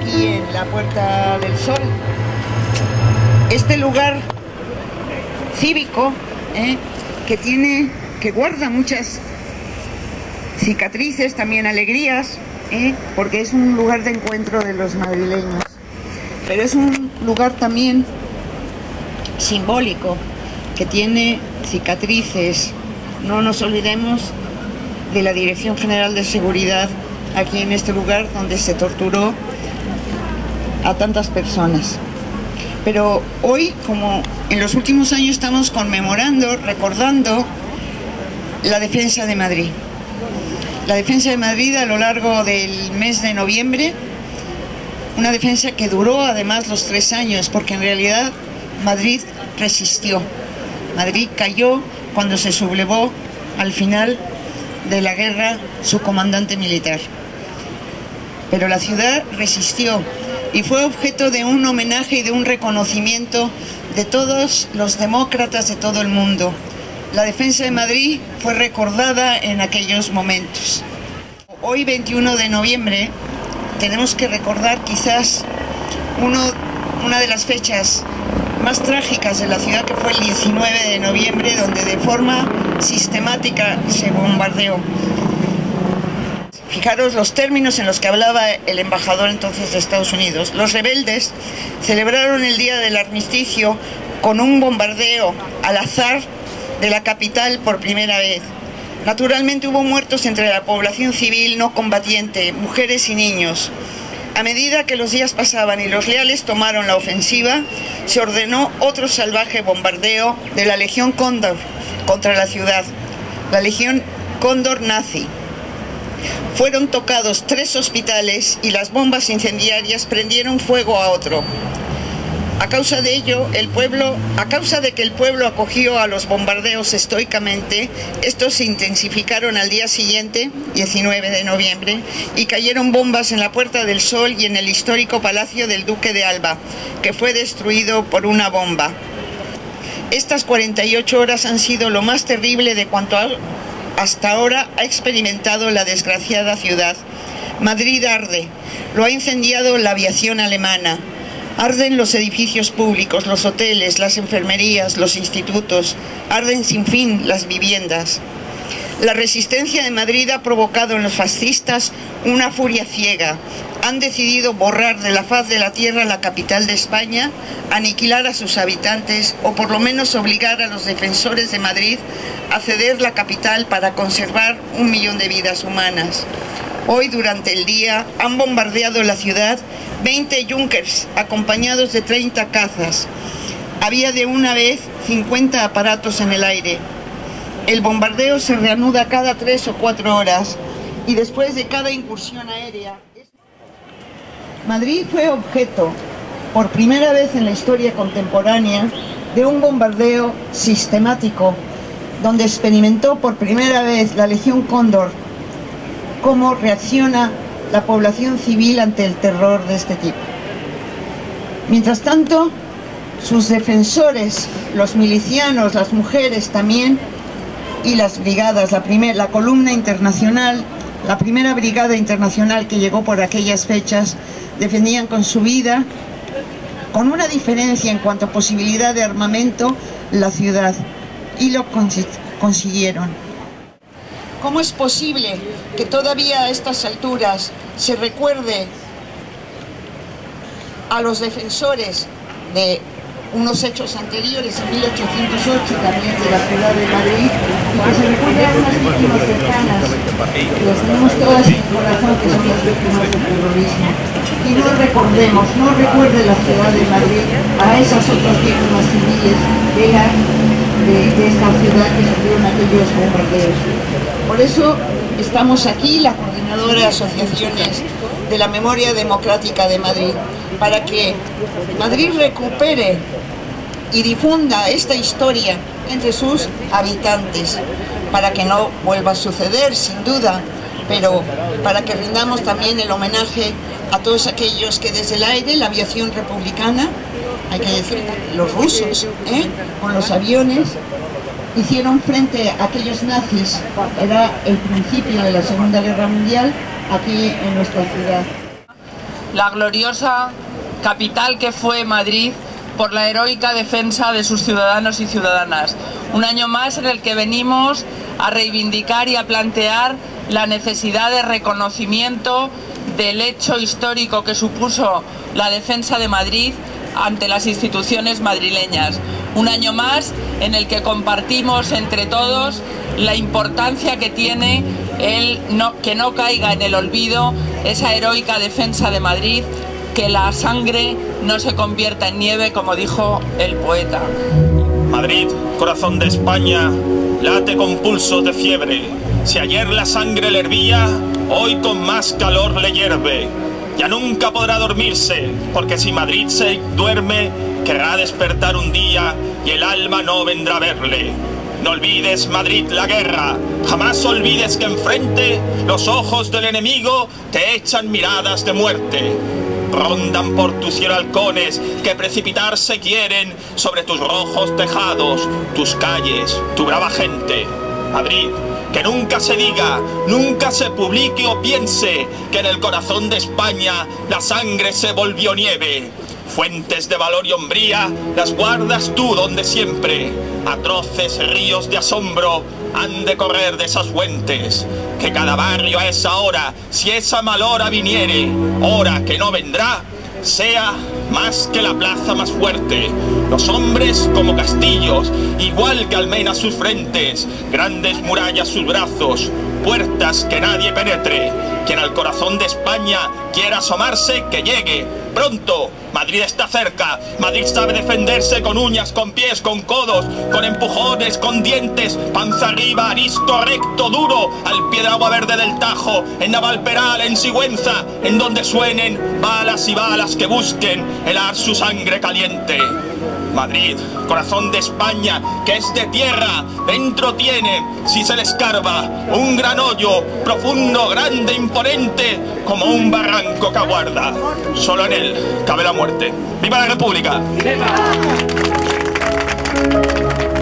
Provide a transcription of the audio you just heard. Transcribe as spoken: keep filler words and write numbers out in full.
aquí en la Puerta del Sol. Este lugar cívico, ¿eh? que tiene, que guarda muchas cicatrices, también alegrías, ¿eh? porque es un lugar de encuentro de los madrileños. Pero es un lugar también simbólico, que tiene cicatrices. No nos olvidemos de la Dirección General de Seguridad aquí en este lugar donde se torturó a tantas personas. Pero hoy, como en los últimos años, estamos conmemorando, recordando la defensa de Madrid. La defensa de Madrid a lo largo del mes de noviembre, una defensa que duró además los tres años, porque en realidad Madrid resistió. Madrid cayó cuando se sublevó al final de la guerra su comandante militar. Pero la ciudad resistió y fue objeto de un homenaje y de un reconocimiento de todos los demócratas de todo el mundo. La defensa de Madrid fue recordada en aquellos momentos. Hoy, veintiuno de noviembre, tenemos que recordar quizás uno, una de las fechas más trágicas de la ciudad, que fue el diecinueve de noviembre, donde de forma sistemática se bombardeó. Fijaros los términos en los que hablaba el embajador entonces de Estados Unidos. Los rebeldes celebraron el día del armisticio con un bombardeo al azar de la capital por primera vez. Naturalmente hubo muertos entre la población civil no combatiente, mujeres y niños. A medida que los días pasaban y los leales tomaron la ofensiva, se ordenó otro salvaje bombardeo de la Legión Cóndor contra la ciudad, la Legión Cóndor nazi. Fueron tocados tres hospitales y las bombas incendiarias prendieron fuego a otro. A causa de ello, el pueblo, a causa de que el pueblo acogió a los bombardeos estoicamente, estos se intensificaron al día siguiente, diecinueve de noviembre, y cayeron bombas en la Puerta del Sol y en el histórico Palacio del Duque de Alba, que fue destruido por una bomba. Estas cuarenta y ocho horas han sido lo más terrible de cuanto a, hasta ahora ha experimentado la desgraciada ciudad. Madrid arde, lo ha incendiado la aviación alemana. Arden los edificios públicos, los hoteles, las enfermerías, los institutos. Arden sin fin las viviendas. La resistencia de Madrid ha provocado en los fascistas una furia ciega. Han decidido borrar de la faz de la tierra la capital de España, aniquilar a sus habitantes o por lo menos obligar a los defensores de Madrid a ceder la capital para conservar un millón de vidas humanas. Hoy, durante el día, han bombardeado la ciudad veinte Junkers, acompañados de treinta cazas. Había de una vez cincuenta aparatos en el aire. El bombardeo se reanuda cada tres o cuatro horas y después de cada incursión aérea. Madrid fue objeto, por primera vez en la historia contemporánea, de un bombardeo sistemático, donde experimentó por primera vez la Legión Cóndor cómo reacciona la población civil ante el terror de este tipo. Mientras tanto, sus defensores, los milicianos, las mujeres también, y las brigadas, la, primer, la columna internacional, la primera brigada internacional que llegó por aquellas fechas, defendían con su vida, con una diferencia en cuanto a posibilidad de armamento, la ciudad, y lo cons- consiguieron. ¿Cómo es posible que todavía a estas alturas se recuerde a los defensores de unos hechos anteriores, en mil ochocientos ocho también, de la ciudad de Madrid, y que se recuerde a unas víctimas cercanas, que las tenemos todas en el corazón, que son las víctimas del terrorismo? Y no recordemos, no recuerde la ciudad de Madrid a esas otras víctimas civiles de, la, de, de esta ciudad que sufrieron aquellos bombardeos. Por eso estamos aquí, la Coordinadora de Asociaciones de la Memoria Democrática de Madrid, para que Madrid recupere y difunda esta historia entre sus habitantes, para que no vuelva a suceder, sin duda, pero para que rindamos también el homenaje a todos aquellos que desde el aire, la aviación republicana, hay que decir, los rusos, ¿eh? con los aviones, hicieron frente a aquellos nazis. Era el principio de la Segunda Guerra Mundial aquí en nuestra ciudad. la gloriosa capital que fue Madrid por la heroica defensa de sus ciudadanos y ciudadanas. Un año más en el que venimos a reivindicar y a plantear la necesidad de reconocimiento del hecho histórico que supuso la defensa de Madrid ante las instituciones madrileñas. Un año más en el que compartimos entre todos la importancia que tiene el no, que no caiga en el olvido esa heroica defensa de Madrid, que la sangre no se convierta en nieve, como dijo el poeta. Madrid, corazón de España, late con pulsos de fiebre. Si ayer la sangre le hervía, hoy con más calor le hierve. Ya nunca podrá dormirse, porque si Madrid se duerme, querrá despertar un día y el alma no vendrá a verle. No olvides, Madrid, la guerra, jamás olvides que enfrente los ojos del enemigo te echan miradas de muerte. Rondan por tu cielo halcones que precipitarse quieren sobre tus rojos tejados, tus calles, tu brava gente. Madrid, que nunca se diga, nunca se publique o piense que en el corazón de España la sangre se volvió nieve. Fuentes de valor y hombría las guardas tú donde siempre. Atroces ríos de asombro han de correr de esas fuentes. Que cada barrio a esa hora, si esa mal hora viniere, hora que no vendrá, sea más que la plaza más fuerte. Los hombres como castillos, igual que almenas sus frentes, grandes murallas sus brazos, puertas que nadie penetre. Quien al corazón de España quiera asomarse, que llegue pronto. Madrid está cerca, Madrid sabe defenderse con uñas, con pies, con codos, con empujones, con dientes, panza arriba, arisco, recto, duro, al pie de agua verde del Tajo, en Navalperal, en Sigüenza, en donde suenen balas y balas que busquen helar su sangre caliente. Madrid, corazón de España, que es de tierra, dentro tiene, si se le escarba, un gran hoyo, profundo, grande, imponente, como un barranco que aguarda. Solo en él cabe la muerte. ¡Viva la República! ¡Viva!